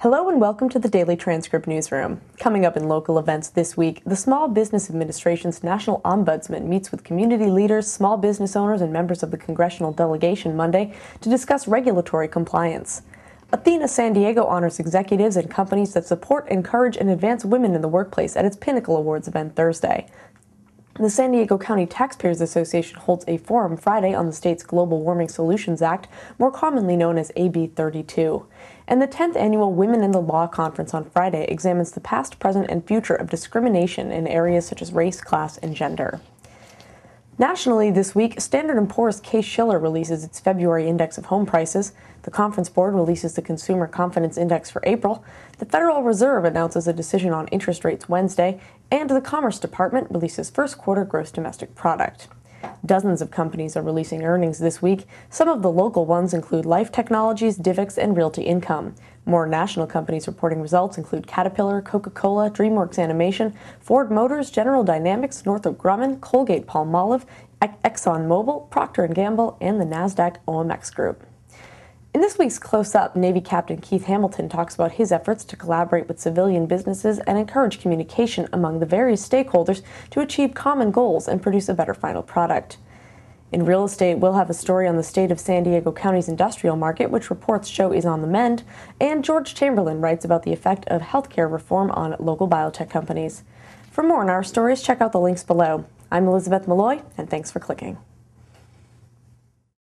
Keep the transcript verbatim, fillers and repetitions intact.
Hello and welcome to the Daily Transcript Newsroom. Coming up in local events this week, the Small Business Administration's National Ombudsman meets with community leaders, small business owners, and members of the congressional delegation Monday to discuss regulatory compliance. Athena San Diego honors executives and companies that support, encourage, and advance women in the workplace at its Pinnacle Awards event Thursday. The San Diego County Taxpayers Association holds a forum Friday on the state's Global Warming Solutions Act, more commonly known as A B thirty-two. And the tenth Annual Women in the Law Conference on Friday examines the past, present, and future of discrimination in areas such as race, class, and gender. Nationally this week, Standard and Poor's Case-Shiller releases its February Index of Home Prices. The Conference Board releases the Consumer Confidence Index for April. The Federal Reserve announces a decision on interest rates Wednesday. And the Commerce Department releases first quarter gross domestic product. Dozens of companies are releasing earnings this week. Some of the local ones include Life Technologies, Divix, and Realty Income. More national companies reporting results include Caterpillar, Coca-Cola, DreamWorks Animation, Ford Motors, General Dynamics, Northrop Grumman, Colgate-Palmolive, ExxonMobil, Procter and Gamble, and the NASDAQ O M X Group. In this week's Close-Up, Navy Captain Keith Hamilton talks about his efforts to collaborate with civilian businesses and encourage communication among the various stakeholders to achieve common goals and produce a better final product. In real estate, we'll have a story on the state of San Diego County's industrial market, which reports show is on the mend, and George Chamberlain writes about the effect of healthcare reform on local biotech companies. For more on our stories, check out the links below. I'm Elizabeth Malloy, and thanks for clicking.